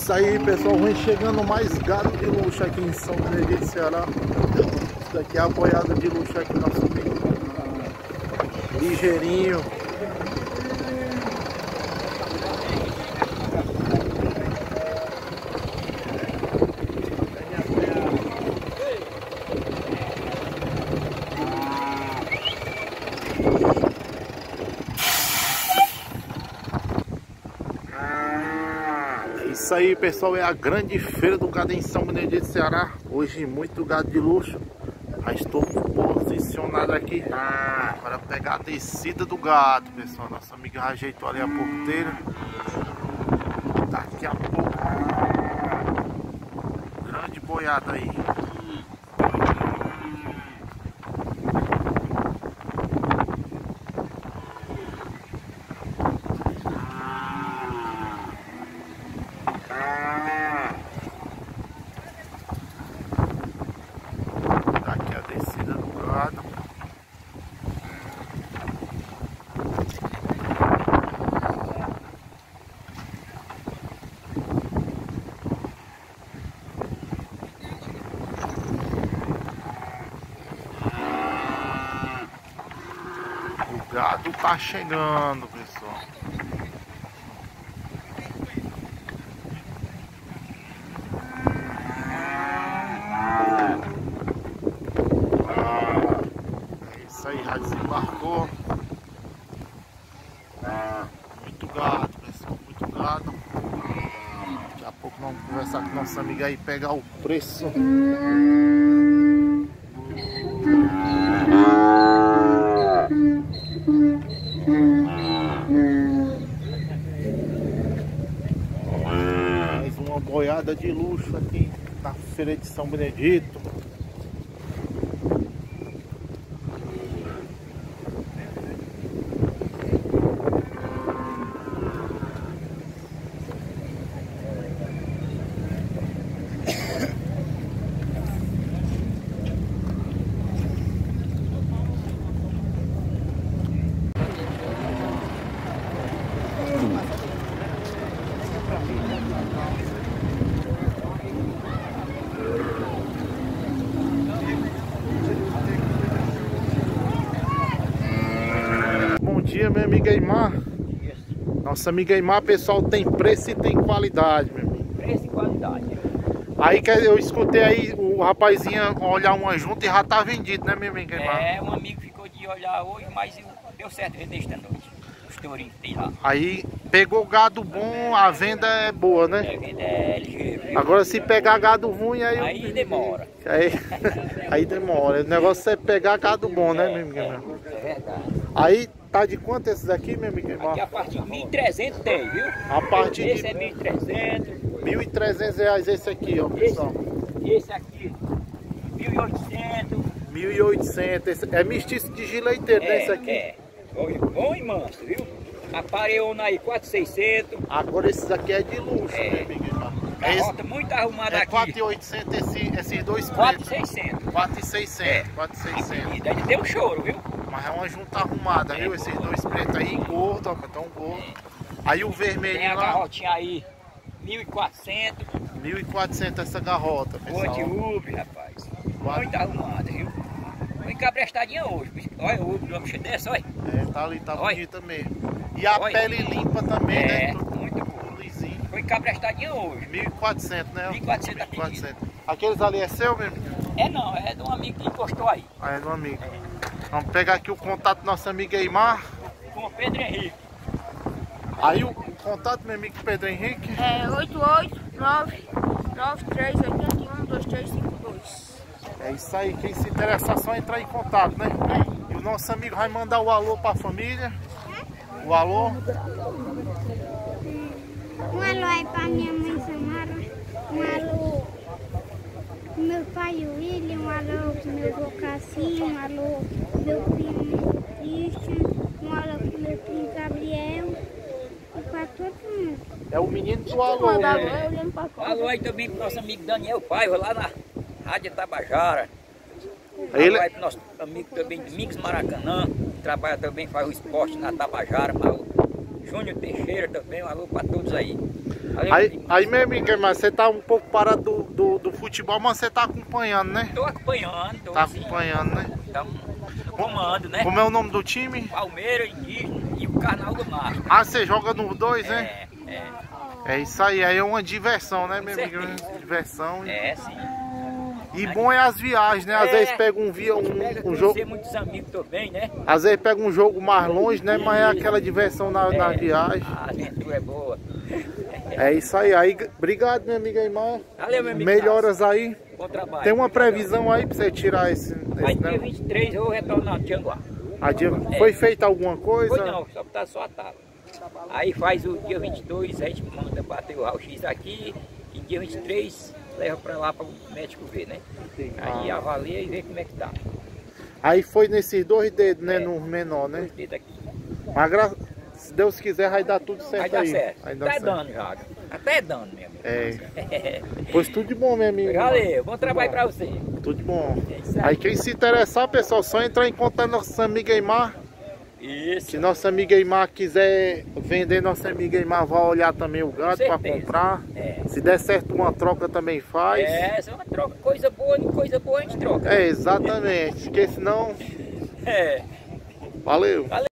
isso aí, pessoal, vem chegando mais gado de luxo aqui em São Benedito, Ceará. Isso daqui é a boiada de luxo aqui, nosso amigo Ligeirinho. Isso aí, pessoal, é a grande feira do gado em São Benedito, Ceará. Hoje muito gado de luxo. Já estou posicionado aqui para pegar a descida do gado, pessoal. Nossa amiga já ajeitou ali a porteira. Daqui a pouco, grande boiada aí. Aqui a descida do gado. O gado tá chegando, pessoal. Isso aí, já desembarcou. Muito gado, pessoal, muito gado. Daqui a pouco vamos conversar com nossa amiga aí, pegar o preço. Mais uma boiada de luxo aqui na feira de São Benedito. Bom dia, minha amiga Aymar. Nossa amiga Aymar, pessoal, tem preço e tem qualidade, meu amigo. Preço e qualidade. Aí que eu escutei aí o rapazinho olhar uma junta e já tá vendido, né, minha amiga Aymar? É, um amigo ficou de olhar hoje, mas deu certo vender esta noite. Os tourinhos que tem lá. Aí pegou gado bom, a venda é boa, né? A venda é ligeiro, viu? Agora se pegar gado ruim, Aí demora. Aí demora. O negócio é pegar gado bom, né, minha amiga Aymar? É verdade. Aí tá de quanto esses aqui, minha amiga Aymar? Aqui a partir de 1.300 tem, viu? A partir Esse de é 1.300. R$ 1.300 esse aqui, ó, pessoal. Esse aqui, 1.800. 1.800. É mestiço de gileiteiro, né, esse aqui? É. Bom e manso, viu? Apareona aí, 4.600. Agora esses aqui é de luxo, É. né, amiga Aymar? Garrota muito arrumada É aqui. 4.800 esses dois pretos. 4.600. 4.600. 4.600. Ainda tem um choro, viu? Mas é uma junta arrumada, viu? Esses dois pretos aí, gordo, ó, tão gordo. Aí o Tem vermelho a lá, garrotinha aí, 1.400. 1.400 essa garrota, Boa de pessoal. ubre, rapaz. Muito arrumada, viu? Foi encabrestadinha hoje. Bicho. Olha o ubre, uma bicha dessa, olha. É, tá ali, tá Olha. bonita mesmo. E a Olha. pele limpa também, É, né? muito boa. Lisinho. Foi encabrestadinha hoje. 1.400, né? 1.400 a pedida. 1.400. Aqueles ali é seu mesmo? É não, é de um amigo que encostou aí. Ah, é do amigo. Vamos pegar aqui o contato do nosso amigo Aymar. Com o Pedro Henrique. Aí o contato do meu amigo Pedro Henrique. É 889-9381-2352. É isso aí, quem se interessar é só entrar em contato, né? E o nosso amigo vai mandar o alô pra família. O alô. Um alô aí pra minha mãe Samara, um alô pro meu pai William, um alô pro meu avô Cassinho, um alô pro meu primo Christian, um alô pro meu primo Gabriel e pra todo mundo. É o menino do alô, Manda alô, né? eu lembro pra Um alô aí também pro nosso amigo Daniel Paiva, lá na Rádio Tabajara. Ele- Alô aí pro nosso amigo também Domingos Maracanã, que trabalha também, faz o esporte na Tabajara. Um alô Júnior Teixeira também, um alô pra todos aí. Aí meu amigo, mas você tá um pouco parado do futebol, mas você tá acompanhando, né? Tô acompanhando, tô Tá assim, acompanhando, né? Então, comando, né? Como é o nome do time? Palmeiras, Indígena e o Canal do Mar. Ah, você joga nos dois, né? É isso aí é uma diversão, né, meu amigo? Diversão. Sim. E bom é as viagens, né? Às vezes pega um jogo. Muitos amigos também, né? Às vezes pega um jogo mais longe, né? Mas é aquela diversão na viagem. A aventura é boa. É isso aí. Aí, obrigado, minha amiga Aymar. Valeu, meu amigo. Melhoras aí. Bom trabalho. Tem uma previsão aí pra você tirar esse Aí dia 23 eu vou retornar no Tianguá. Foi feita alguma coisa? Foi não, só a tábua. Aí faz o dia 22, a gente manda bater o raio-x aqui. E dia 23 leva pra lá para o médico ver, né? Aí avalia e vê como é que tá. Aí foi nesses 2 dedos, né? No menor, né? 2 dedos aqui. Mas se Deus quiser vai dar tudo certo aí. Vai dar certo. Vai dar Até certo. dando já. Até dando, meu amigo. Pois tudo de bom, meu amigo. Valeu, bom trabalho pra você. Tudo de bom. Isso Aí quem se interessar, pessoal, só entrar em contato com nossa amiga Aymar. Isso. Se nossa amiga Aymar quiser vender, nossa amiga Aymar vai olhar também o gado para comprar. Se der certo uma troca também faz. Essa é uma troca, coisa boa a gente troca. Exatamente, porque senão... Valeu. Valeu.